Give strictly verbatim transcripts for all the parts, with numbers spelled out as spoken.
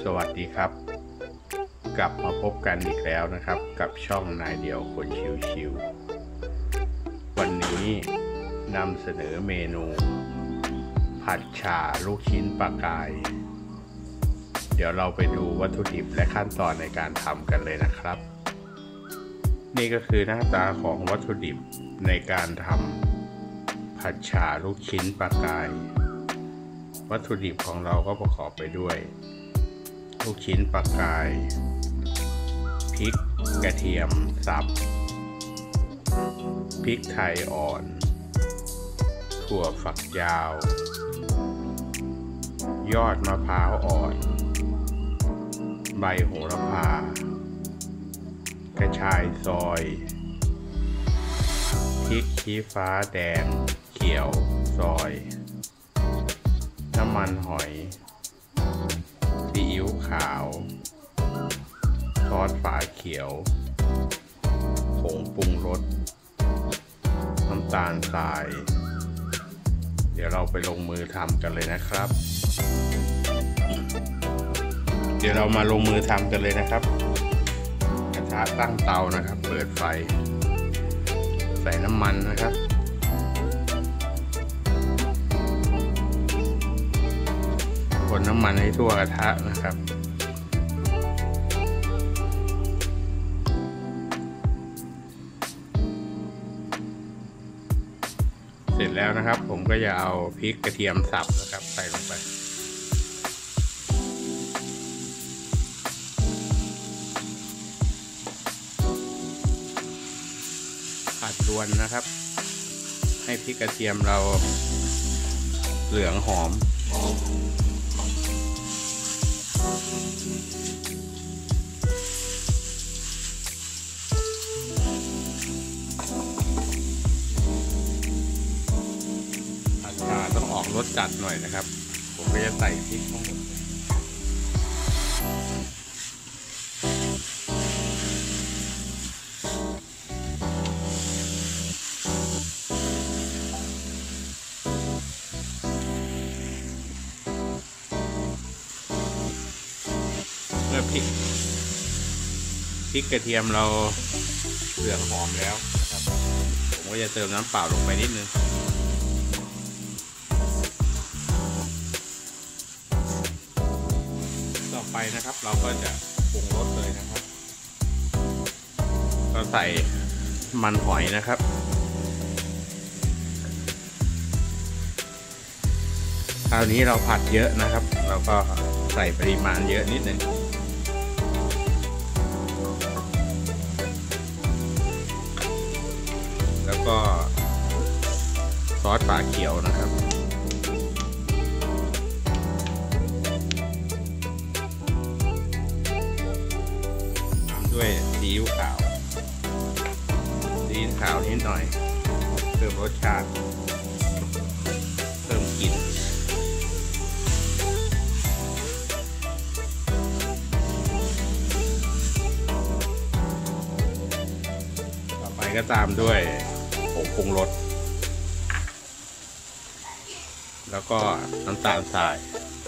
สวัสดีครับกลับมาพบกันอีกแล้วนะครับกับช่องนายเดียวคนชิวๆวันนี้นำเสนอเมนูผัดฉ่าลูกชิ้นปลากายเดี๋ยวเราไปดูวัตถุดิบและขั้นตอนในการทำกันเลยนะครับนี่ก็คือหน้าตาของวัตถุดิบในการทำผัดฉ่าลูกชิ้นปลากายวัตถุดิบของเราก็ประกอบไปด้วยลูกชิ้นปลากายพริกกระเทียมสับพริกไทยอ่อนถั่วฝักยาวยอดมะพร้าวอ่อนใบโหระพากระชายซอยพริกชี้ฟ้าแดงเขียวซอยน้ำมันหอยซีอิ๊วขาวซอสฝาเขียวผงปรุงรสน้ำตาลทรายเดี๋ยวเราไปลงมือทำกันเลยนะครับเดี๋ยวเรามาลงมือทำกันเลยนะครับกระทะตั้งเตานะครับเปิดไฟใส่น้ำมันนะครับคนน้ำมันให้ทั่วกระทะนะครับเสร็จแล้วนะครับผมก็จะเอาพริกกระเทียมสับนะครับใส่ลงไปผัดรวนนะครับให้พริกกระเทียมเราเหลืองหอมต้องออกรสจัดหน่อยนะครับผมก็จะใส่พริกทั้งหมดเมื่อพริกพริกกระเทียมเราเหลืองหอมแล้วนะครับผมก็จะเติมน้ำเปล่าลงไปนิดนึงต่อไปนะครับเราก็จะปรุงรสเลยนะครับเราใส่มันหอยนะครับคราวนี้เราผัดเยอะนะครับเราก็ใส่ปริมาณเยอะนิดนึงแล้วก็ซอสฝาเขียวนะครับด้วยซีอิ๊วขาวซีอิ๊วขาวนิดหน่อยเพิ่มรสชาติเพิ่มกลิ่นต่อไปก็ตามด้วยผงปรุงรสแล้วก็น้ำตาลทราย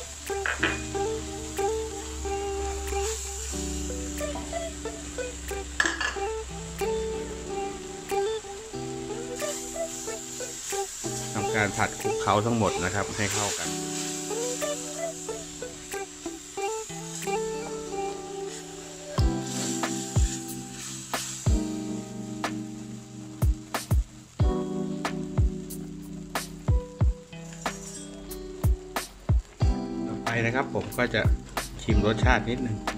การผัดคลุกเคล้าทั้งหมดนะครับให้เข้ากันต่อไปนะครับผมก็จะชิมรสชาตินิดนึง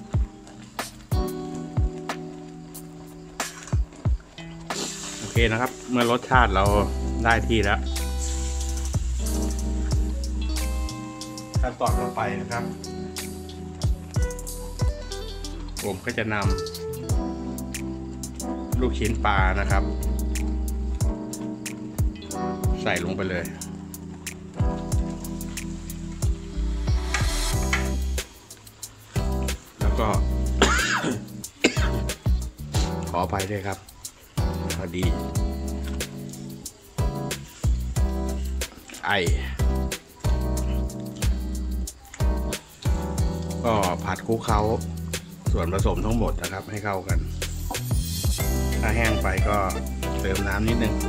โอเคนะครับเมื่อรสชาติเราได้ที่แล้วขั้นตอนต่อไปนะครับผมก็จะนำลูกชิ้นปลานะครับใส่ลงไปเลยแล้วก็ ขออภัยด้วยครับพอดีไอ ก็ก็ผัดคลุกเคล้าส่วนผสมทั้งหมดนะครับให้เข้ากันถ้าแห้งไปก็เติมน้ำนิดนึง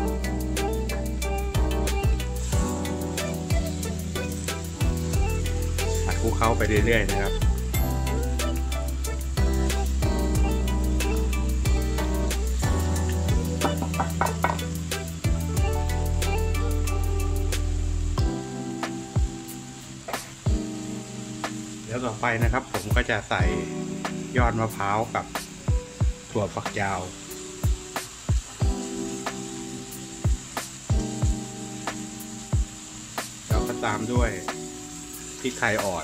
ผัดคลุกเคล้าไปเรื่อยๆนะครับเดี๋ยวต่อไปนะครับผมก็จะใส่ยอดมะพร้าวกับถั่วฝักยาวแล้วก็ตามด้วยพริกไทยอ่อน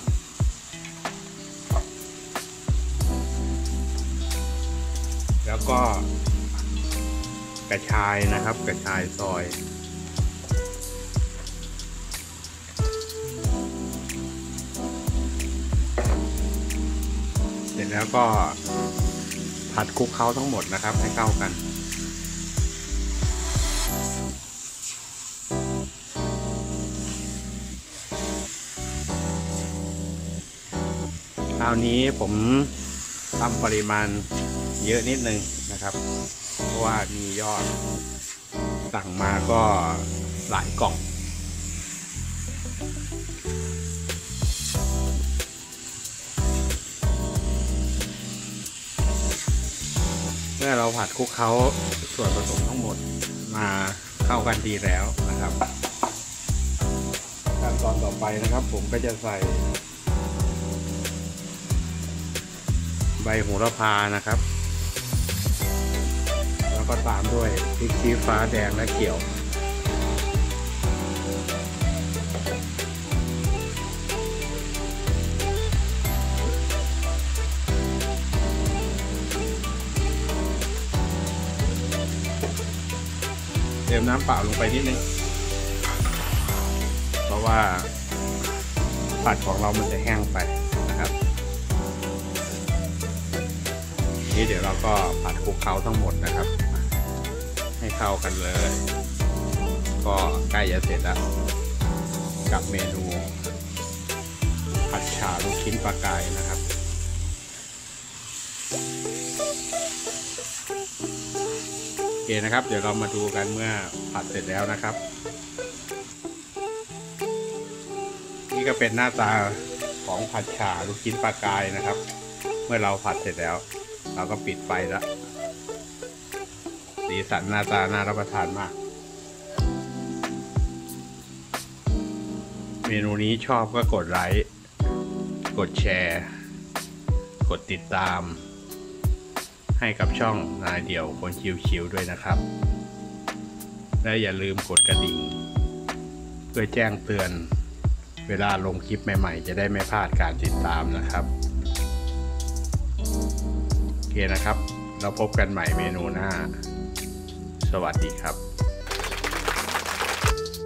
แล้วก็กระชายนะครับกระชายซอยเสร็จแล้วก็ผัดคลุกเคล้าทั้งหมดนะครับให้เข้ากันคราวนี้ผมทำปริมาณเยอะนิดนึงนะครับเพราะว่ามียอดสั่งมาก็หลายกล่องเมื่อเราผัดคลุกเคล้าส่วนผสมทั้งหมดมาเข้ากันดีแล้วนะครับขั้นตอนต่อไปนะครับผมก็จะใส่ใบโหระพานะครับแล้วก็ตามด้วยพริกชี้ฟ้าแดงและเขียวเติมน้ำเปล่าลงไปนิดนึงเพราะว่าผัดของเรามันจะแห้งไปนะครับนี่เดี๋ยวเราก็ผัดคลุกเคล้าทั้งหมดนะครับให้เข้ากันเลยก็ใกล้จะเสร็จแล้วกับเมนูผัดฉ่าลูกชิ้นปลากายนะครับโอเคนะครับเดี๋ยวเรามาดูกันเมื่อผัดเสร็จแล้วนะครับนี่ก็เป็นหน้าตาของผัดฉ่าลูกชิ้นปลากายนะครับเมื่อเราผัดเสร็จแล้วเราก็ปิดไฟแล้วสีสันหน้าตาน่ารับประทานมากเมนูนี้ชอบก็กดไลค์กดแชร์กดติดตามให้กับช่องนายเดี่ยวคนชิวๆด้วยนะครับและอย่าลืมกดกระดิ่งเพื่อแจ้งเตือนเวลาลงคลิปใหม่ๆจะได้ไม่พลาดการติดตามนะครับโอเคนะครับเราพบกันใหม่เมนูหน้าสวัสดีครับ